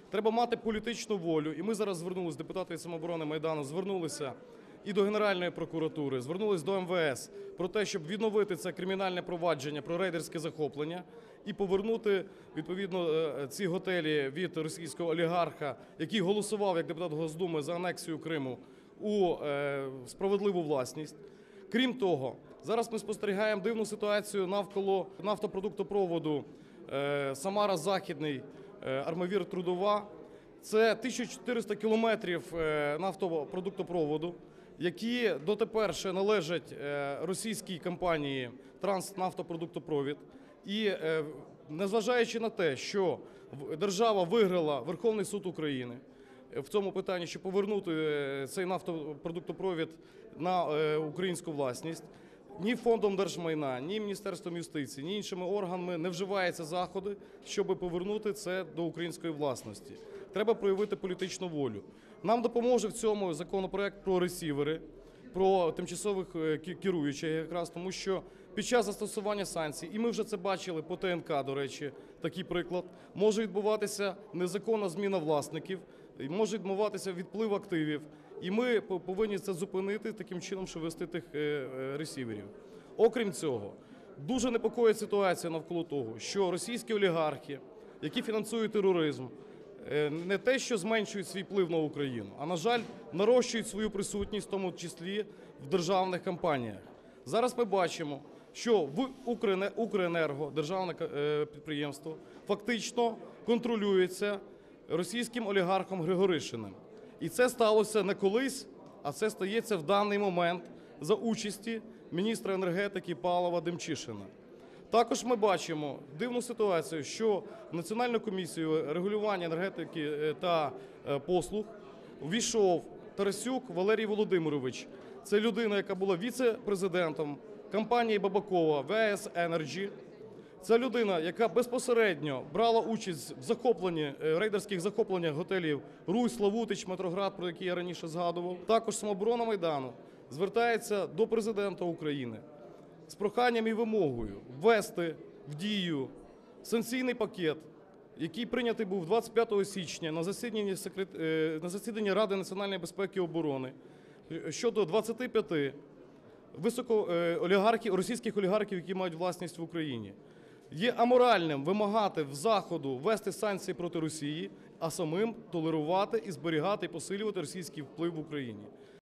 Треба мати політичну волю. І ми зараз звернулися, депутати від самооборони Майдану, звернулися і до Генеральної прокуратури, звернулись до МВС про те, щоб відновити це кримінальне провадження про рейдерське захоплення і повернути, відповідно, ці готелі від російського олігарха, який голосував як депутат Госдуми за анексію Криму, у справедливу власність. Крім того, зараз ми спостерігаємо дивну ситуацію навколо нафтопродуктопроводу Самара-Західний, Армавір-Трудова. Це 1400 кілометрів нафтопродуктопроводу, які дотепер ще належать російській компанії «Транснафтопродуктопровід». І незважаючи на те, що держава виграла Верховний суд України в цьому питанні, щоб повернути цей нафтопродуктопровід на українську власність, ні Фондом держмайна, ні Міністерством юстиції, ні іншими органами не вживаються заходи, щоб повернути це до української власності. Треба проявити політичну волю. Нам допоможе в цьому законопроект про ресівери, про тимчасових керуючих якраз, тому що під час застосування санкцій, і ми вже це бачили по ТНК, до речі, такий приклад, може відбуватися незаконна зміна власників, може відбуватися відплив активів, і ми повинні це зупинити таким чином, щоб вести тих ресіверів. Окрім цього, дуже непокоїть ситуація навколо того, що російські олігархи, які фінансують тероризм, не те, що зменшують свій вплив на Україну, а, на жаль, нарощують свою присутність, в тому числі в державних компаніях. Зараз ми бачимо, що в Укренерго, державне підприємство, фактично контролюється російським олігархом Григоришиним. І це сталося не колись, а це стається в даний момент за участі міністра енергетики Павла Демчишина. Також ми бачимо дивну ситуацію, що в Національну комісію регулювання енергетики та послуг увійшов Тарасюк Валерій Володимирович. Це людина, яка була віце-президентом компанії Бабакова ВС Енерджі. Це людина, яка безпосередньо брала участь в захопленні, рейдерських захопленнях готелів «Русь», «Славутич», «Метроград», про які я раніше згадував. Також самооборона Майдану звертається до президента України з проханням і вимогою ввести в дію санкційний пакет, який прийнятий був 25 січня на засіданні Ради національної безпеки і оборони щодо 25 російських олігархів, які мають власність в Україні. Є аморальним вимагати в Заходу ввести санкції проти Росії, а самим толерувати і зберігати, і посилювати російський вплив в Україні.